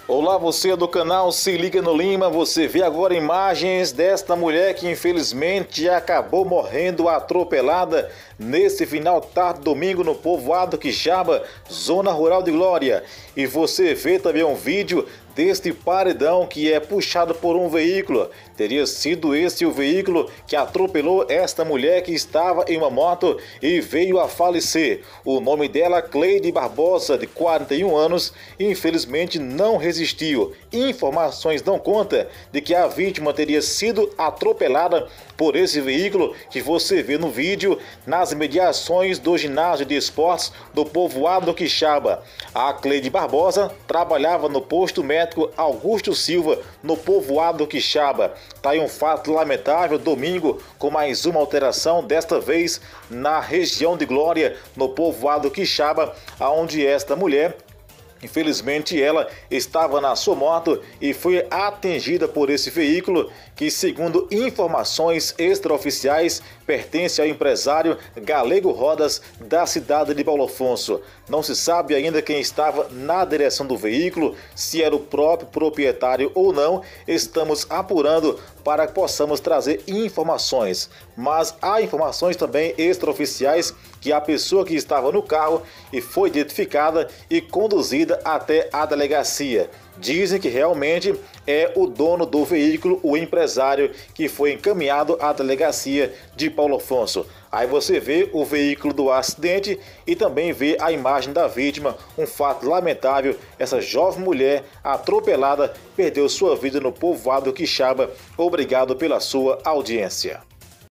Olá, você do canal Se Liga no Lima. Você vê agora imagens desta mulher que infelizmente acabou morrendo atropelada nesse final de tarde domingo no povoado Quixaba, zona rural de Glória. E você vê também um vídeo deste paredão que é puxado por um veículo. Teria sido esse o veículo que atropelou esta mulher que estava em uma moto e veio a falecer. O nome dela, Cleide Barbosa, de 41 anos, infelizmente não resistiu. Informações dão conta de que a vítima teria sido atropelada por esse veículo que você vê no vídeo nas imediações do ginásio de esportes do povoado Quixaba. A Cleide Barbosa trabalhava no posto médico Augusto Silva, no povoado Quixaba. Tá aí um fato lamentável, domingo, com mais uma alteração, desta vez na região de Glória, no povoado Quixaba, onde esta mulher, infelizmente, ela estava na sua moto e foi atingida por esse veículo que, segundo informações extraoficiais, pertence ao empresário Galego Rodas da cidade de Paulo Afonso. Não se sabe ainda quem estava na direção do veículo, se era o próprio proprietário ou não. Estamos apurando para que possamos trazer informações. Mas há informações também extraoficiais que a pessoa que estava no carro e foi identificada e conduzida até a delegacia. Dizem que realmente é o dono do veículo, o empresário, que foi encaminhado à delegacia de Paulo Afonso. Aí você vê o veículo do acidente e também vê a imagem da vítima. Um fato lamentável, essa jovem mulher atropelada perdeu sua vida no povoado Quixaba. Obrigado pela sua audiência.